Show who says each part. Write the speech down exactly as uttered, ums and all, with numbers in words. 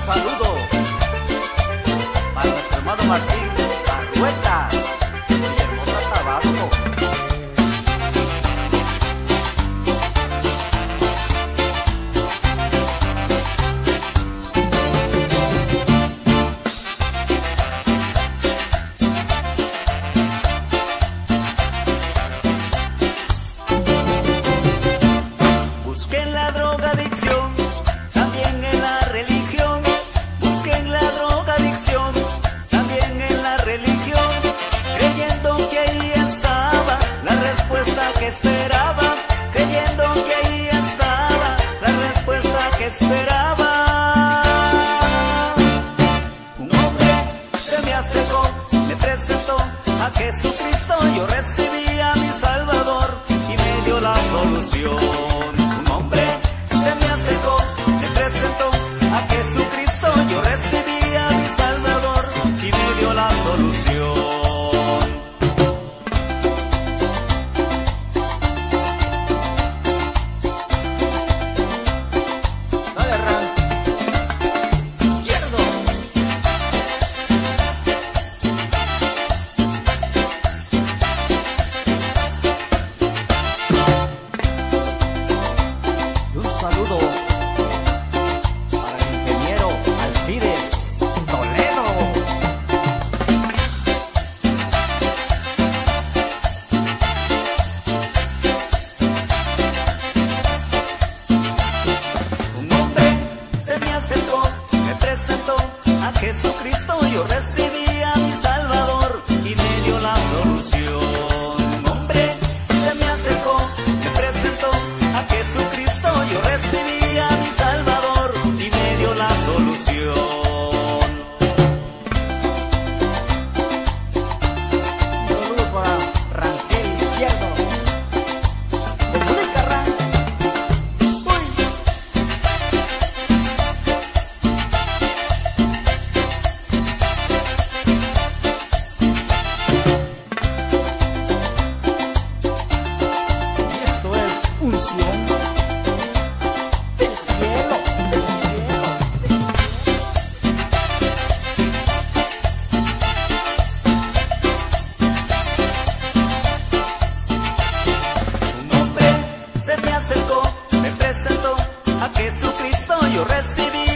Speaker 1: saludo para nuestro hermano Martín Barrueta, Villahermosa, Tabasco.
Speaker 2: Busquen la drogadicción, también en la religión. Busquen la drogadicción, también en la religión. Creyendo que ahí estaba la respuesta que esperaba. Creyendo que ahí estaba la respuesta que esperaba. Un hombre se me acercó, me presentó a Jesucristo. Yo recibí a mi Salvador y me dio la solución. A Jesucristo yo recibí a mi Salvador y me dio la solución.
Speaker 1: Dale, Ram. Izquierdo. Y un saludo Toledo.
Speaker 2: Un hombre se me acercó, me presentó a Jesucristo. Yo recibí a mi Salvador y me dio la solución. Un hombre se me acercó, me presentó a Jesucristo. Yo recibí a mi Salvador y me dio la solución.
Speaker 1: Unción del cielo, del cielo.
Speaker 2: Un hombre se me acercó, me presentó a Jesucristo. Yo recibí